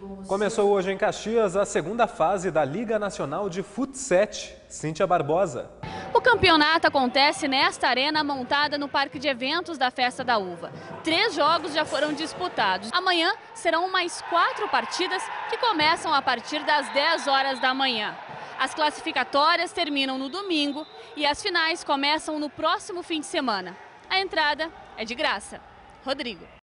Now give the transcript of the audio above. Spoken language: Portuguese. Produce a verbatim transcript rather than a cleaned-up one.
Começou hoje em Caxias a segunda fase da Liga Nacional de Futsal. Cíntia Barbosa. O campeonato acontece nesta arena montada no Parque de Eventos da Festa da Uva. Três jogos já foram disputados. Amanhã serão mais quatro partidas que começam a partir das dez horas da manhã. As classificatórias terminam no domingo e as finais começam no próximo fim de semana. A entrada é de graça. Rodrigo.